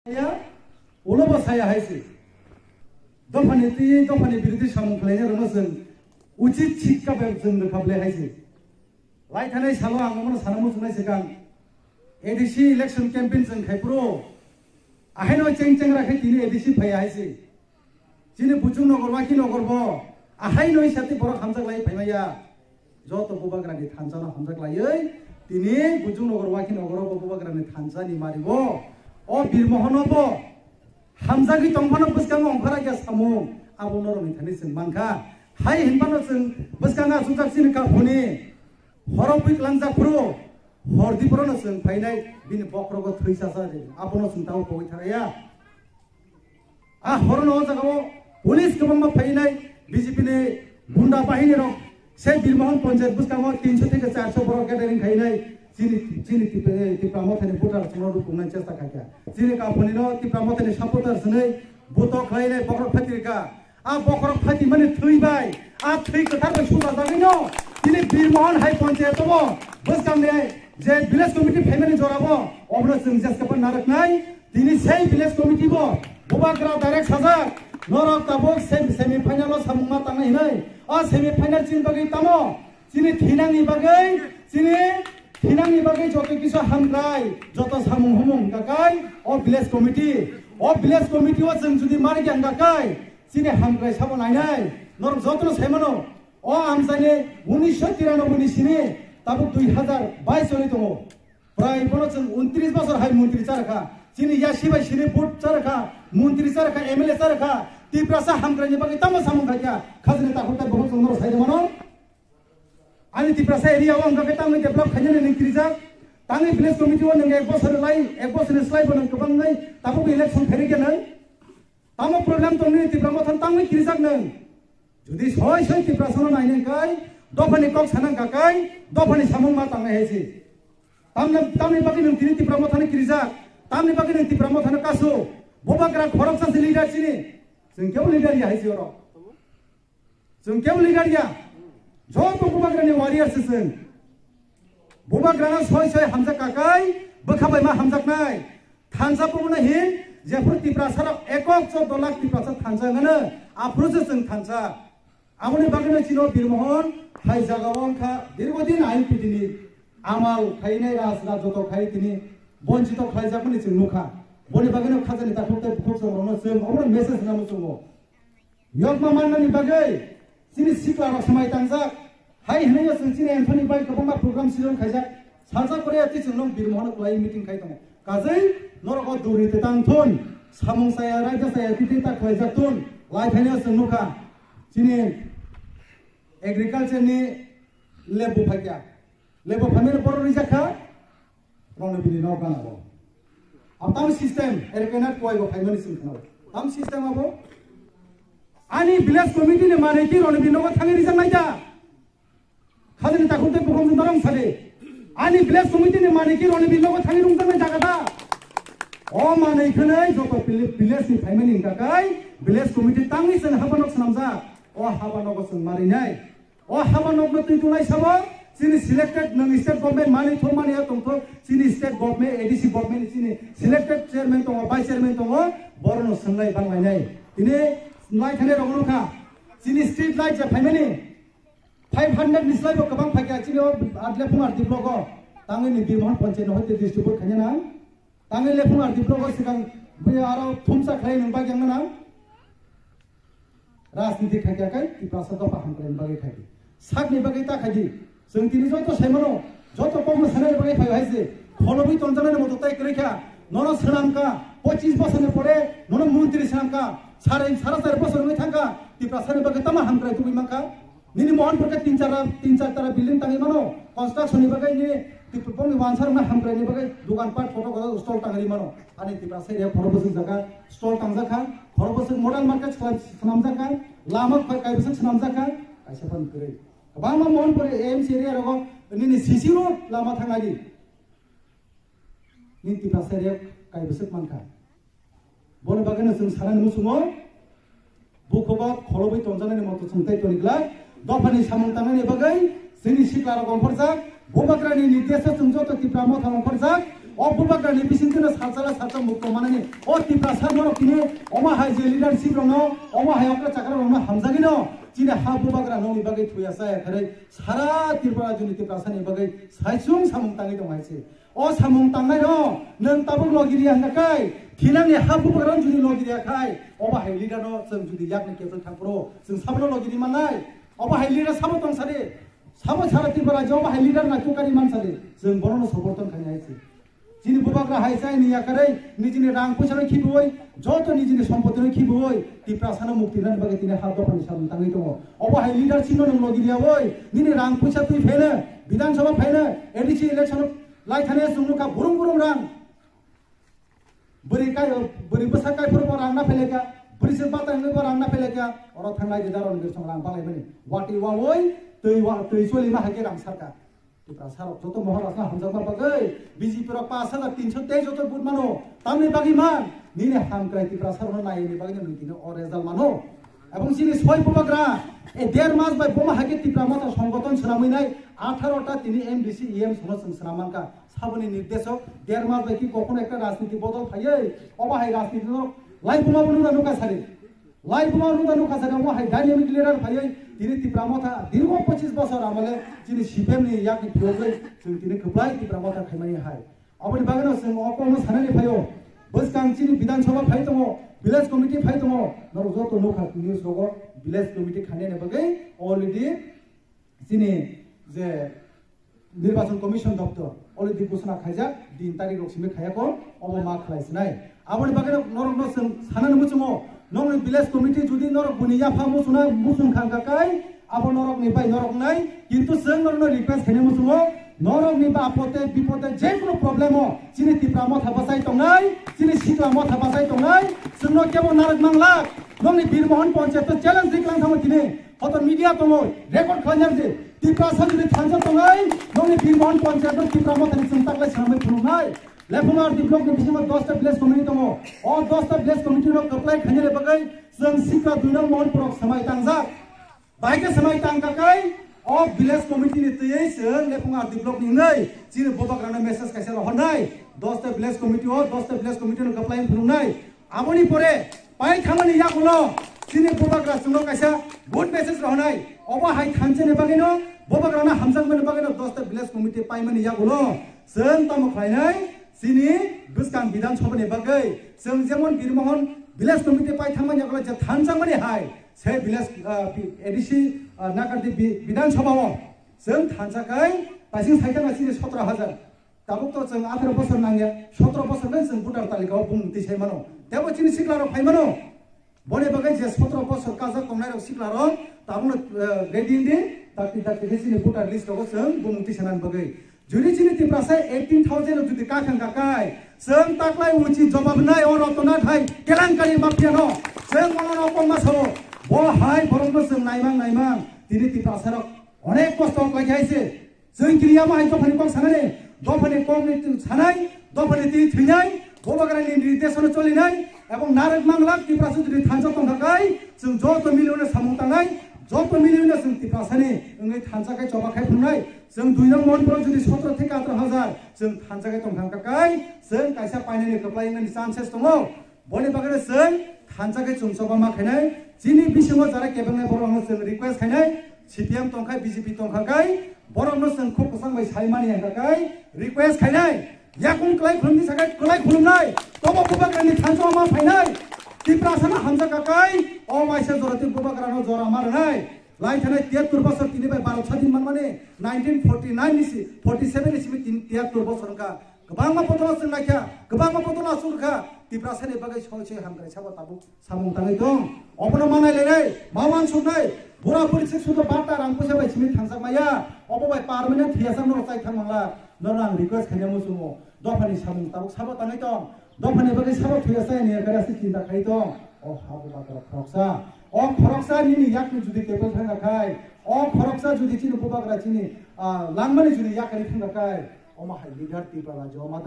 Ya, ulo ba saya haisi. Dophani biridi samung khainai rono जों उचित शिक्षा जों रोखाबले हाइसे लाइ थानाय सालो आं मोन सानामु सुनाय सिगां एडिसि इलेक्शन कैंपेन जों खायप्रो आहायनो चेंग राखै दिनै एडिसि फैया हाइसे दिनै बुजुं नगरबा कि नगरबो आहायनो साथि बर' हामजाक लाय फैमाया जत बुबाग्रानि थानजाना हामजाक लायै दिनै बुजुं नगरबा कि नगरबो बुबाग्रानि थानजानि मारिबो अ बिरमोहनबो हामजागि तंफानो बसकां अंखारा गया सामु आबो नरमि थानि जों मानखा हाय हिनबानो जों बसकाङा सुजाकसिनि काफुनि हरबिक लांजाफ्रो हरदिफ्रोनो जों फैनाय बिनि बक्रगो थैसासा आबोनो जों दाउ बय थाराया आ हरनो जागाव पुलिस गोबां फैनाय बीजेपी नि गुंडा बाहिनी रक से बिरमोहन पंचायत बसकाङो 300 থেকে 400 बर गेदारिं फैनाय जिनि तिप्रामथनि भोटार संनो रुकुंनाय चेष्टा खाया जिनि काफुनिनो तिप्रामथनि सपोर्टार सनै बुतो खायनाय बक्रग फातिरिका आ बक्रग फाति माने थैबाय आ थै खोथाखौ सुजा जागैनो दिनै बिरमोहन हाइ पन्चायतबो बसकांने जे विलेज कमिटी फेमिलि जराबो अब्ला जों जेसकापन नारकनाय दिनै सेइ विलेज कमिटीबो बुबाग्रा डाइरेक्ट साजा नरक ताबो सेमी फाइनाल सामुंमा तांनाय नै आ सेमी फाइनाल चिन बगै तामो दिनै थिनांनि बगै जत किसो हामगाय जत सामुं हमुं गागाय अ विलेज कमिटी ओ जों जुदि मारि ग्यां गागाय दिनै हामगाय साबो नायनाय नरक जतनो सायमानो अ आमजानि 1993 नि सिनि ताबो 2022 नि दङ प्राय बनो जों 29 बছর हाय मन्त्रि जारखा दिनै यासिबाय सिनि बुट जारखा मन्त्रि जारखा एमएलए जारखा तिप्रासा हामग्रानि बगै तामो सामुं गाया खाजनि ताखुता बहुत जों सायदमानो आनि तिप्रासा एरियाव अंगाखै तांनि डेभलप खायनो निक्रिजा तांनि विलेज कमिटीआव नों एक बोसोरनि स्लाइबो नों गोबाङै ताबो इलेक्शन फेरिगेन तामो प्रब्लेम दंनि तिप्रामथन तांनि क्रिजाक नों जुदि सय तिप्रासनो नायनोखाय दफानि कक सानां गाकाय दफानि सामुं मा तांनाय हेसि तामनि बागै नों दिनै तिप्रामथनि क्रिजाक तामनि बागै नों तिप्रामथनि कासु बबाग्रा खरकसा लिडार सिनि जों केव लिडार या हेसि अर जों केव लिडार या जत बुबाग्रानि वारियार जों बुबाग्राना सय हामजाक गाकाय बोखाबाय मा हामजाकनाय थानजाबोनो हिन जेफोर तिप्रासाराव 114 लाख तिप्रासा थानजाङानो आफ्रोसो जों थानजा आमनि बागैनो चिनो बिरमोहन हाय जागावंखा दीर्घदिन आइनपिदिनि आमाल खायनाय राजरा जत खाय दिनि बन्चित खायजाकनि जों नुखा बनि बागैनो खाजानि ताखुते बुखसरनो जों अब्ला मेसेज नामो जों यगमा माननानि बागै दिनि सिक्लाराव समाय तांजाक हाय हनैया जों चिने एन्थनि बाय गोबां प्रग्राम सिजन खायजाक साजा करे अति जों नं बिरमोहन क्लाय मिटिं खाय दङ गाजै नरक दुरिते तांथुन सामुं साया रायजा साया तिता खायजाकथुन लाय फायनो जों नुखा दिनि एग्रिकालचर नि लेबो फाइया लेबो फामिनो बर रिजाखा रंनो बिनि न गानाबो अब ताम सिस्टेम एरकेनाट कोइबो फाइमनि सिंखनो ताम सिस्टेम आबो आनि विलेज कमिटी ने माने कि रंनो बिनि न थांगे रिजा नायजा खाजनि ताखुते बुखम दरम साले आनि विलेज कमिटी ने माने कि रंनो बिनि न थांगे रुंजा नाय जागादा अ माने खनै जत विलेज नि फाइमनि गागाय विलेज कमिटी तांनि जों हाबानक सनामजा अ हाबानक जों मारिनाय अ हाबानक न तुइतुनाय साबो सिनि सिलेक्टेड नों स्टेट गवर्नमेंट मानि थमानिया दंथ सिनि स्टेट गवर्नमेंट एडीसी गवर्नमेंट सिनि सिलेक्टेड चेयरमैन दङ भाइस चेयरमैन दङ बरनो सोंलाय बांलायनाय दिनै लाइ थाने रगनखा सिनि स्ट्रीट लाइट जे फाइमानि 500 निस्लायबो गोबां फाइया सिनि आदलेफुं आर दिब्लग तांनि बिरमोहन पंचायत होते डिस्ट्रिक्ट खायना तांनि लेफुं आर दिब्लग सिगां बै आरो थुमसा खाय नों बाग्यां ना राजनीति खायखाय तिप्रासा दफा हामग्रानि बागै खायदि सागनि बागै ताखायदि जों दिनै जत सायमानो जत कम सानाय बागै फायहायसे खलबि तंजानाय मत ताय करेखा ननो सनामका 25 बছरनि परे ननो मन्त्रि सनामका सारे 4.5 बছरनि थांका तिप्रासानि बागै तमा हामग्राय तुबि माका निनि मोहन परका 3-4 तारा बिल्डिं ताङै मानो कन्स्ट्रक्शननि बागै नि तिप्रापनि वानसार ना हामग्रायनि बागै दुकानपाट फटो गदा स्टल ताङै मानो आनि तिप्रासा एरिया खरबसो जागा स्टल तांजाखा खरबसो मॉडल मार्केट सनामजाखा लामा कायबसो सनामजाखा आइसाफान करे गोबां मोहन परे एमसी एरिया रगो निनि सीसी रोड लामा थाङादि नि तिप्रासा एरिया कायबसो मानखा बन बागैनो जों सानानै मुसुमो बुखबा खलबै तंजानायनि मत सोंथाय तनिग्ला दफानि सामुं तांनायनि बागै जोंनि सिक्लाराव गंफरजाक बबाग्रानि निर्देश जों जत तिप्रामो थांफरजाक bubagra ni bisintina salsala salsa mukto manani o Tripura sarmoro kini oma hai je leadership rongno oma hai okra chakra rongno hamjagino chine ha bubagra noni bagai thuya sa khare sara Tripura juni Tripura sani bagai saisung samung tangi dong haise o samung tangai ro nang tabuk logiri hangakai thilangi ha bubagra juni logiri khai oma hai leader no sung judi yakni kepel thangpro sung sablo logiri manai oma hai leader sabo tong sare sabo sara Tripura jo oma hai leader na tukari man sare sung borono soporton khani haise Jini bubagra haisai niya karai nijini rang pusaro khiboi joto nijini sompotino khiboi Tripura sana mukti nan bagai tine ha Dophani samung tangai tongo obo hai leader sino nang logiria oi nini rang pusa tui phene Bidhan Sabha phene ADC election lai thane sungnuka burung rang beri besar kai purpo rang na pheleka beri se batang ne rang na pheleka oro thangai de daron ge song rang balai mani wati wa oi tui soli ma hage rang sarka Tripura sarok joto mohor asna hamjama bagai BJP ro 5323 joto bud mano tamni bagi man nini ham krai Tripura sarno nai ni bagi ni tino o result mano এবং যিনি ছয় বুবাগ্রা এই 1.5 মাস by বোমা হাগে Tripura মত সংগঠন সনামইনাই 18টা তিনি MDC EM সনসং সনামানকা সাবনি নির্দেশক 1.5 মাস বাই কি কখনো একটা রাজনীতি বদল ফাইয়ে অবাহাই রাজনীতি লাই বোমা বনুদা নুকা সারে লাই বোমা বনুদা নুকা সারে অবাহাই ডাইনামিক লিডার ফাইয়ে তিনি Tripura মত দীর্ঘ 25 বছর আমলে যিনি সিপিএম নি ইয়াকি ফিওগৈ जों তিনি খোবাই Tripura মত খাইমানি হাই অবনি বাগানো जों অকম সানানি ফাইयो বসকাং যিনি বিধানসভা ফাই দङ village committee phai tongo noro joto nokha news logo village committee khane ne bagai already jini je nirbachan commission doctor already ঘোষণা khaijak din tarikh rok sime khayako obo ma khlaisnai aboni bagai noro no sanan muchungo nong village committee judi noro buniya pha musuna musun khangka kai abo norok ni bai norok nai kintu जों noro request khane muchungo norok ni ba apote bipote je kono problem ho chini Tripura motha basai tongnai chini sikla motha basai tongnai जोंनो केबो नारक मांगला नंनि Birmohan panchayat challenge दिखलां थामो दिने हतन media तंगो record खालामनाय जे Tripura सानजुनि थांजो तंगाय नंनि Birmohan panchayat Tripura मथानि संताकलाय सामय फुनुनाय लेफुमार दिब्लक नि बिसिमा 10टा विलेज कमिटी तंगो अ 10टा विलेज कमिटी नो कप्लाय खनेले बगै जों सिक्का दुइनां मोहन प्रक समाय तांजा बाइके समाय तांगाकाय अ विलेज कमिटी नि तयै जों लेफुमार दिब्लक नि नै जिनि बबाग्रानो मेसेज कायसे हरनाय 10टा विलेज कमिटी अ 10टा विलेज कमिटी नो कप्लाय फुनुनाय आबोनि परे पाइ थामानि याकुलो जिनि बुबाग्रा जोंनो कायसा गुड मेसेज रहनाय अबा हाय थानसेनि बागैनो बुबाग्राना हामजांमनि बागैनो 10टा विलेज कमिटी पाइमानि याकुलो जों तामो खायनाय जिनि बुसकां विधानसभानि बागै जों जेमन बीरमोहन विलेज कमिटी पाइ थामानि याकुलो जे थानजांमनि हाय से विलेज एडिसि नागारदि विधानसभाव जों थानजाखाय पाइसिं साइथाङा जिनि 17000 दाबुक तो जों 18 बोसोर नांगे 17 बोसोरनि जों भोटार तालिकाव बुंथि सायमानो देबो चिनि सिक्लारो फाइमानो बने बगै जे 17 बोसोर काजा कमनायरो सिक्लारो दाबुनो रेडिंदि ताकि चिनि भोटार लिस्ट रगो जों बुंथि सानान बगै जुदि चिनि Tripura साय 18000 जुदि काखां काकाय जों ताकलाय उचि जवाब नाय अ रतना थाय केलांकारि माफियानो जों मनन अपमासो बो हाय बरंबो जों नायमां दिनि Tripura सारक अनेक कष्ट लागायसे जों क्रिया मा हाय Dophani कम सानाने Dophani कम नि सानाय Dophani ति थैनाय बबाग्रानि निर्देशन चलिनाय एवं नारक मांगला Tripura जुदि थांजो तंगाय जों जत मिलियन सामung तांगाय जत मिलियन जों Tripura सानि ओंगै थांजाखाय जबाखाय फुंनाय जों दुइनां मनफोराव जुदि 17 থেকে 18000 जों थांजाखाय तंगाय जों कायसा पाइनायनि कप्लायनायनि चान्सेस दङ बने बागै जों थांजाखाय जों जबा माखायनाय जिनि बिसिङाव जारा केबेंनाय बरनो जों रिक्वेस्ट खायनाय सिपिएम तंखाय बीजेपी तंखाय बरनो जों खपसांबाय सायमानि हांगाखाय रिक्वेस्ट खायनाय याकुं क्लाय खुलुमनि थाखाय क्लाय खुलुमनाय तबो बुबाग्रानि थांजो मा फायनाय Tripura साना हामजा काकाय अ माइसे जरति बुबाग्रानो जरा मारनाय लाइ थानाय 73 बोसोर तिनिबाय 12 दिन माने 1949 निसि 47 निसि 73 बोसोर का गोबां मा पतला जों नाख्या गोबां मा पतला सुरखा Tripura सानि बागै सौसे हामग्राय साबा ताबु सामुं ताङै दं अबनो मानायलायनाय मावान सुनाय बुरा परिसे सुद बाटा रां फैसा बाय सिमि थांजामाया अबबाय पार्मानेन्ट थियासाम न जाय थांमांला नरां रिक्वेस्ट खायनो मुसुमो Dophani सामुं ताबु साबा ताङै दं Dophani बागै साबा थियासाय नि गारासि चिन्ता खाय दं अ हाबो बागरा खरकसा नि याकनि जुदि केबल थांगाखाय अ खरकसा जुदि चिनि बुबाग्रा चिनि लांमानि जुदि याकनि थांगाखाय अ मा हाय लिडार Tripura जो मा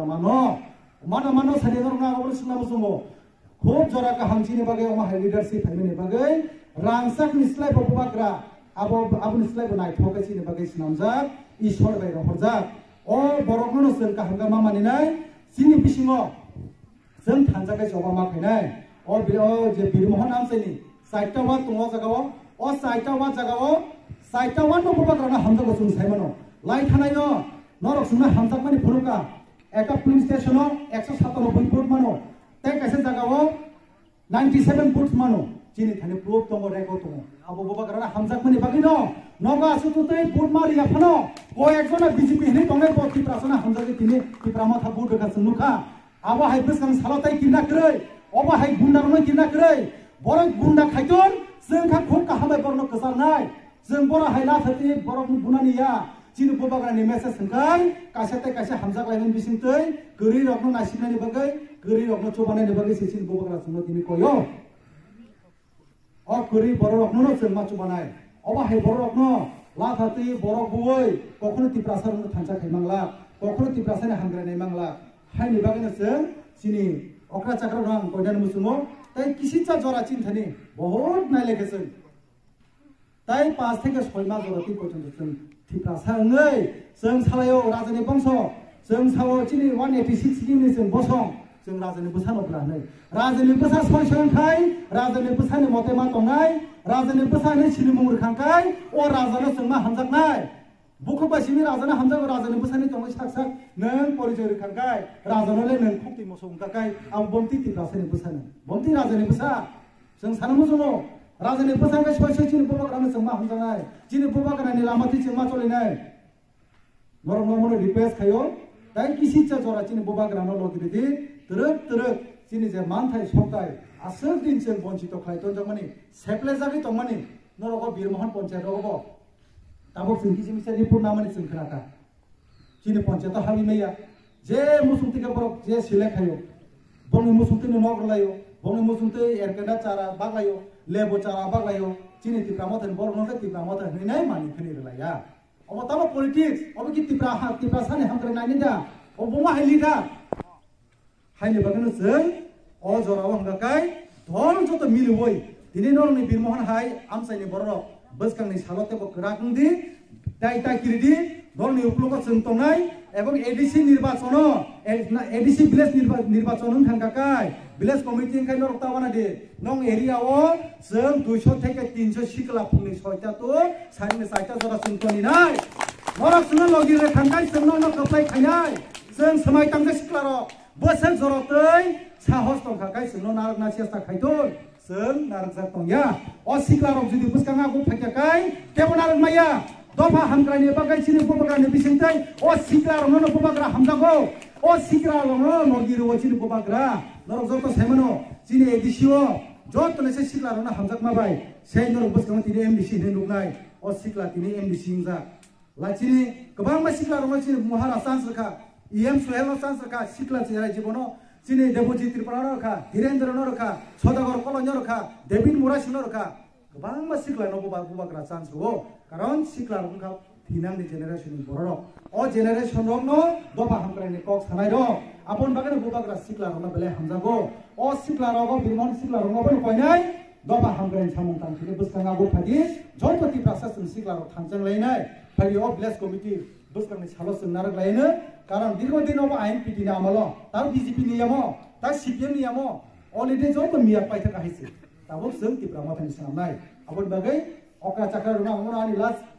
दामानो सादेनर ना अबो सुना मुसुमो खूब जरा का हामचिनि बागै अ मा हाय लिडारशिप फाइमिनि बागै रांसाक निस्लाय बुबाग्रा आबो निस्लाय बनाय थोकासिनि बागै सुनामजा ईश्वर बाय रहरजा अ बरकनो जों काहंगा मा मानिनाय sini bisingo जों थांजाखै जबा माखैनाय जे बिरमोहन आमसाइनि साइटा वा तुंगा जागाव ओ साइटा वा जागाव साइटा वा नो बबाग्राना हामजागो जों साइमानो लाइ थानाय न नरक सुना हामजाकमानि फुरुका एका पुलिस स्टेशनो 197 फुट मानो ते कैसे जागाव 97 फुट मानो जिनि थानि प्रूफ दङ रेकर्ड दङ आबो बबाग्राना हामजाकमानि बागै न नगा सुतुतै फुट मारि याफानो को एकजना बीजेपी हिनि दंनाय बति प्रासना हामजागै तिनि तिप्रामा था बुट रखा सुनुखा आबो हाय बसखां सालाताय किना करै अबा हाय गुन्डारनो किना करै बर गुन्डा खायतन जों खा खुब काहाबाय बरनो कसारनाय जों बर हाय लाथति बरक बुनानिया जिनु बबाग्रानि मेसेज संखाय कासेते कासे हामजाक लायन बिसिंतै गरि रकनो नासिबनायनि बागै गरि रकनो चोबानायनि बागै सिसिन बबाग्रा संनो तिनि कयो अ गरि बर रकनो जों मा चोबानाय अबा हाय बर रकनो लाथति बरक बुवै कखनो तिप्रासारनो थांसा खायमांला कखनो तिप्रासारनि हामग्रायनाय मांला हायनि बागैनो जों सिनि अक्रा चाक्रा रं कयदान मुसुमो ताई किसिचा जरा चिन्थनि बहुत नायलेखेसै ताई 5 থেকে 6 मास जराति पचन जों थिप्रासाङै जों सालायो राजानि बंश जों सावो चिनि 186 किनि जों बसं जों राजानि बोसानोब्लानै राजानि बोसा सयसंखाय राजानि बोसानि मते मा दंनाय राजानि बोसानि सिनि मुंरखांखाय अ राजानो जों मा हामजाकनाय बुखो बासिनि राजाना हामजागो राजानि बोसानि दंनाय साकसाक नों परिचय रखांखाय राजानोले नों खुक्ति मोसौंखाय आं बमति तिप्रासानि बोसानो बमति राजानि बोसा जों सानमो जोङो राजानि बोसाखै सयसय चिनि बबाग्रानो जों मा हामजानाय चिनि बबाग्रानि लामाथि जों मा चलिनाय नरम नरमनो रिक्वेस्ट खायो ताई किसिचा जरा चिनि बबाग्रानो लगिरिदि तरक चिनि जे मानथाय सबताय आसर दिन जों बन्चित खायतन जमानि सेप्ले जागै दंमानि नरक बिरमोहन पंचायत रगबो ताबो जों किसि मिसा रिपोर्ट नामानि जों खोनाका चिनि पंचायत हाबि मैया जे मुसुमतिके बरक जे सिलेक्ट खायो बंनि मुसुमतिनि नगरलायो बंनि मुसुमति एरकेदा चारा बागलायो लेबो चारा बागलायो चिनि तिप्रामथन बरनोते तिप्रामथन हैनाय मानि खनि रलाया अब ताबो पॉलिटिक्स अब कि तिप्रा सानि हामग्रे नायनि दा अबमा हायलि दा हायनि बागैनो जों अ जराव हंगाकाय धन जत मिलुवै दिनै नरनि बिरमोहन हाय आमसायनि बररक बसखांनि सालतेबो कराकंदि दायता किरिदि नरनि उपलुग जों तंनाय एवं एडीसी निर्वाचन एडीसी विलेज निर्वाचन थांगाकाय विलेज कमिटी खाय नरतावाना दि नং एरियाव जों 200 থেকে 300 सिकला फुंनि 6टा तो सारिनि 4टा जरा जोंतनि नाय नरक सुनो लगिरे थांगाय जोंनो न कप्लाय खायनाय जों समाय तांजे सिकलार बोसोर जरतै साहस दंखाकाय जोंनो नारकना चेष्टा खायथन जों नारकजा तंया अ सिकलारक जुदि बुसखाङा गु फायखाकाय केबो नारकमाया दफा हामग्रानि बागै चिनि बबाग्रानि बिसिंतै अ सिकलारनो न बबाग्रा हामजागौ अ सिकलारनो लगिरो चिनि बबाग्रा नरक जत सायमनो चिनि एडिसिओ जत नसे सिकलारनो हामजाक माबाय सेय नरक बुसखाङा तिनि एमडीसी ने नुगनाय अ सिकला तिनि एमडीसी हिंजा लाचिनि गोबां मा सिकलारनो चिनि महाराज चान्सरखा इएम सुहेलनो चान्सरखा सिकला चिराय जीवनो चिनि देवजी त्रिपुरा रखा धीरेन्द्र रखा सदागर कलन्य रखा डेभिड मुरासिनो रखा गोबां मा सिकला न बबाग्रा चान्स हो कारण सिकला रखा थिनांनि जेनेरेशन बररक अ जेनेरेशन रकनो दफा हामग्रानि कक सानाय र आपन बागैनो बबाग्रा सिकला रकनो बेले हामजागो अ सिकला रक बिरमोहन सिकला रकनो बन कयनाय दफा हामग्रानि सामुं तांखिनि बसखाङा गु फादि जयपति प्रशासन सिकला रक थांजों लायनाय फारियो विलेज कमिटी बसखांनि सालो जों नारक लायनो कारण दीर्घ दिनाव आइन पिटि नि आमल तार बीजेपी नियम तार सीपीएम नियम अलरेडी जब मिया पाइथा काहिसे ताबो जों तिप्रामाथानि सामनाय आबन बागै अक्रा चाक्रा रुना हमनानि लास्ट